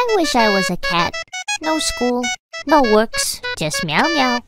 I wish I was a cat. No school, no works, just meow meow.